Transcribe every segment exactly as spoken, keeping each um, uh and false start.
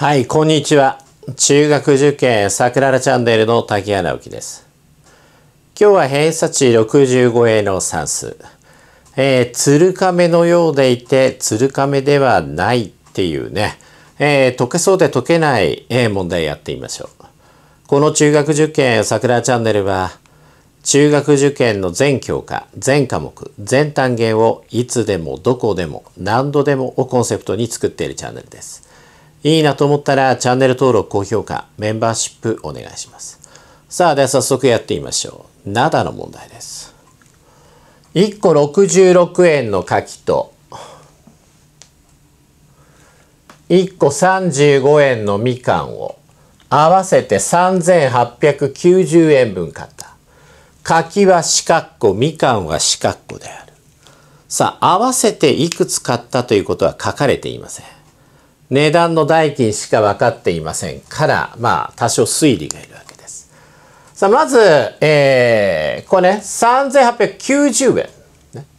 はい、こんにちは。中学受験さくららチャンネルの滝原直樹です。今日は偏差値ろくじゅうごへの算数。えー、鶴亀のようでいて、鶴亀ではないっていうね、えー、解けそうで解けない、えー、問題やってみましょう。この中学受験さくらチャンネルは、中学受験の全教科、全科目、全単元をいつでもどこでも何度でもをコンセプトに作っているチャンネルです。いいなと思ったらチャンネル登録、高評価、メンバーシップお願いします。さあ、では早速やってみましょう。ななの問題です。いっころくじゅうろくえんの柿といっこさんじゅうごえんのみかんを合わせてさんぜんはっぴゃくきゅうじゅうえんぶん買った。柿は四角子、みかんは四角子である。さあ、合わせていくつ買ったということは書かれていません。値段の代金しか分かっていませんから、まあ、多少推理がいるわけです。さあ、まず、えー、これね、さんぜんはっぴゃくきゅうじゅうえん。ね、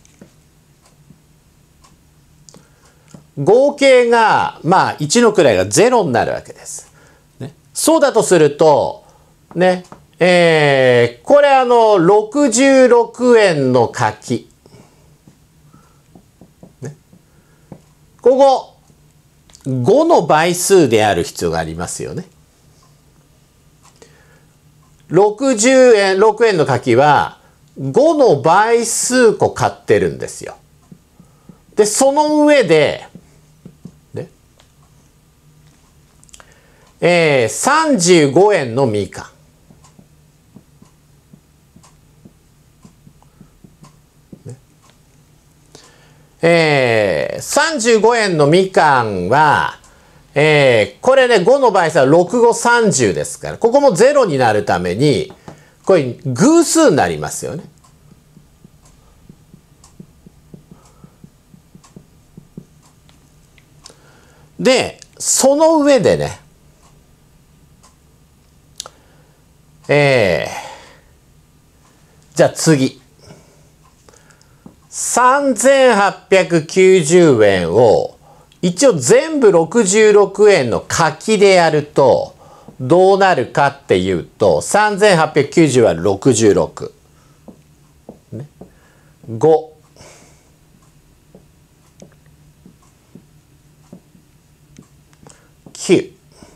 合計が、まあ、いちの位がゼロになるわけです。ね、そうだとすると、ね、えー、これあの、ろくじゅうろくえんの柿。ね、ここ、ごの倍数である必要がありますよね。ろくじゅうえん、ろくえんの柿はごの倍数個買ってるんですよ。で、その上で、ね、えー、さんじゅうごえんのみかん。えー、さんじゅうごえんのみかんは、えー、これね、ごの倍数はろくごさんじゅうですから、ここもゼロになるために、これ偶数になりますよね。で、その上でね、えー、じゃあ次。さんぜんはっぴゃくきゅうじゅうえんを一応全部ろくじゅうろくえんの柿でやるとどうなるかっていうと、さんぜんはっぴゃくきゅうじゅうはろくじゅうろく、ね、ご、きゅう、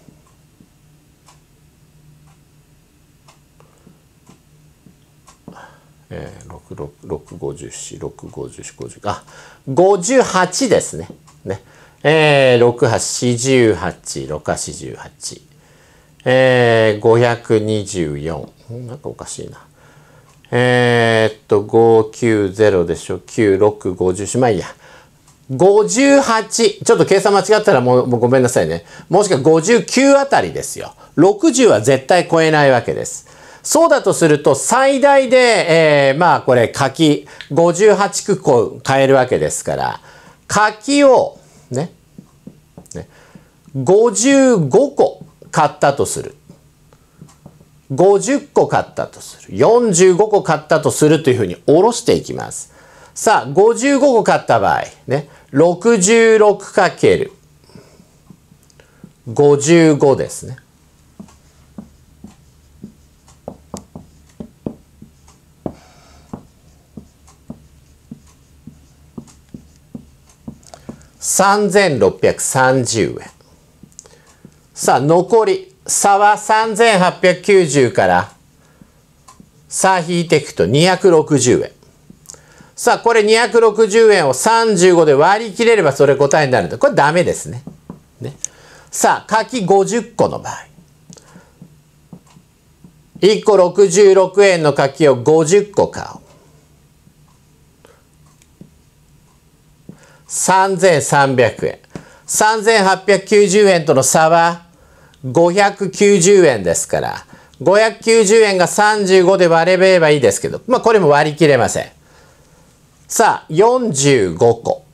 えー、ろく、ろく、ろく、ごじゅうよん、ろく、ごじゅうよん、ごじゅう、あ、ごじゅうはちですね。ね。えー、ろく、はち、よんじゅうはち、ろく、はち、よんじゅうはち。えー、ごひゃくにじゅうよん。なんかおかしいな。えー、っと、ごひゃくきゅうじゅうでしょ。きゅう、ろく、ごじゅうよん。まあいいや。ごじゅうはち。ちょっと計算間違ったらもう、もうごめんなさいね。もしくはごじゅうきゅうあたりですよ。ろくじゅうは絶対超えないわけです。そうだとすると、最大で、えー、まあこれ、柿、ごじゅうはちこ買えるわけですから、柿を、ね、ね、ごじゅうごこ買ったとする。ごじゅっこ買ったとする。よんじゅうごこ買ったとするというふうに下ろしていきます。さあ、ごじゅうごこ買った場合、ね、ろくじゅうろくかけるごじゅうごですね。さんぜんろっぴゃくさんじゅうえん。さあ、残り、差はさんぜんはっぴゃくきゅうじゅうから差引いていくとにひゃくろくじゅうえん。さあ、これにひゃくろくじゅうえんをさんじゅうごで割り切れればそれ答えになるんで、これダメですね。ね。さあ、柿ごじゅっこの場合。いっころくじゅうろくえんの柿をごじゅっこ買おう。さんぜんさんびゃくえん。さんぜんはっぴゃくきゅうじゅうえんとの差はごひゃくきゅうじゅうえんですから、ごひゃくきゅうじゅうえんがさんじゅうごで割れればいいですけど、まあこれも割り切れません。さあ、よんじゅうごこ。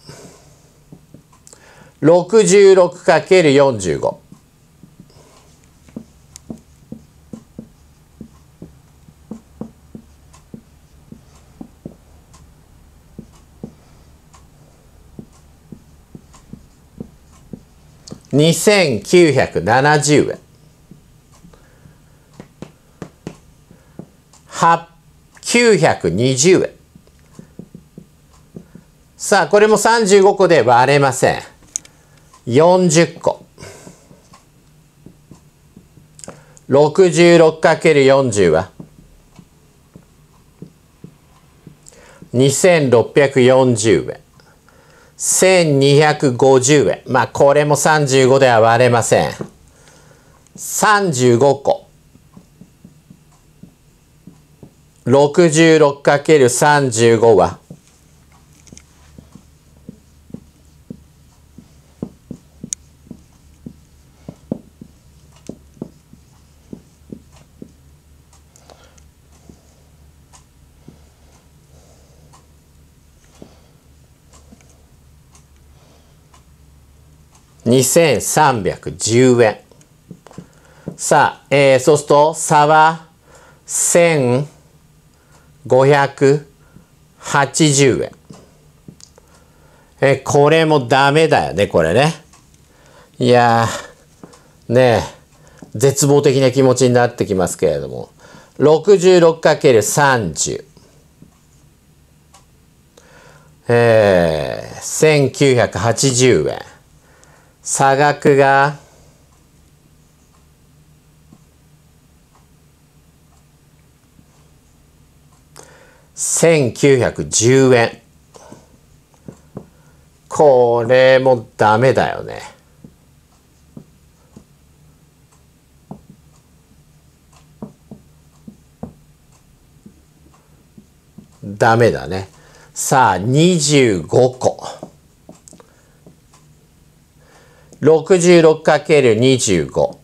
ろくじゅうろくかけるよんじゅうご。 にせんきゅうひゃくななじゅうえん。きゅうひゃくにじゅうえん。さあ、これもさんじゅうごこで割れません。よんじゅっこ。ろくじゅうろくかけるよんじゅう はにせんろっぴゃくよんじゅうえん。せんにひゃくごじゅうえん。まあ、これもさんじゅうごでは割れません。さんじゅうごこ。ろくじゅうろくかけるさんじゅうご はにせんさんびゃくじゅうえん。さあ、えー、そうすると差はせんごひゃくはちじゅうえん。えー、これもダメだよね、これね。いやー、ねえ、絶望的な気持ちになってきますけれども。ろくじゅうろくかけるさんじゅう。えー、せんきゅうひゃくはちじゅうえん。差額がせんきゅうひゃくじゅうえん。これもダメだよね。ダメだね。さあ、にじゅうごこ。ろくじゅうろくかけるにじゅうご。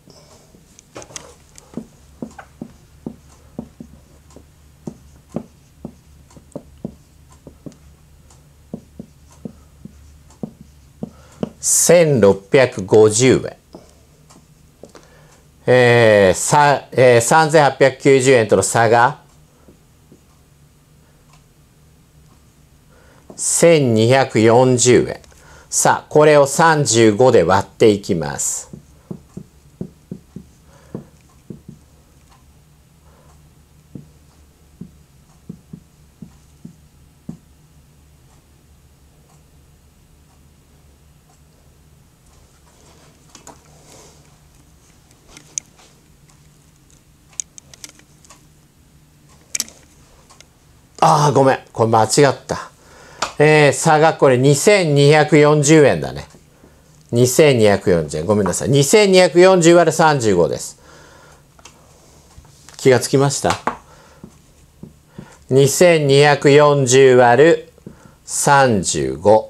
せんろっぴゃくごじゅうえん。えーさえー、さんぜんはっぴゃくきゅうじゅうえんとの差がせんにひゃくよんじゅうえん。さあ、これをさんじゅうごで割っていきます。ああ、ごめん。これ間違った。えー、差がこれにせんにひゃくよんじゅうえんだね。にせんにひゃくよんじゅうえん。ごめんなさい。にせんにひゃくよんじゅう割るさんじゅうごです。気がつきました？ にせんにひゃくよんじゅう 割るさんじゅうご。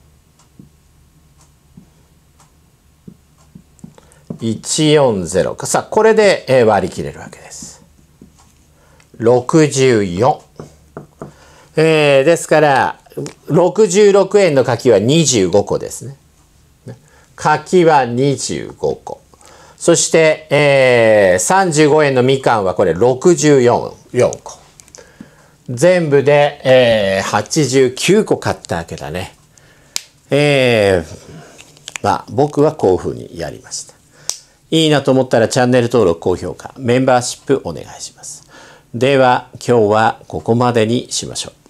いちよんゼロか。さあ、これで割り切れるわけです。ろくじゅうよん。えー、ですから、ろくじゅうろくえんの柿はにじゅうごこですね。柿はにじゅうごこ。そして、えー、さんじゅうごえんのみかんはこれろくじゅうよんこ。全部で、えー、はちじゅうきゅうこ買ったわけだね。えー、まあ僕はこういうふうにやりました。いいなと思ったらチャンネル登録、高評価、メンバーシップお願いします。では今日はここまでにしましょう。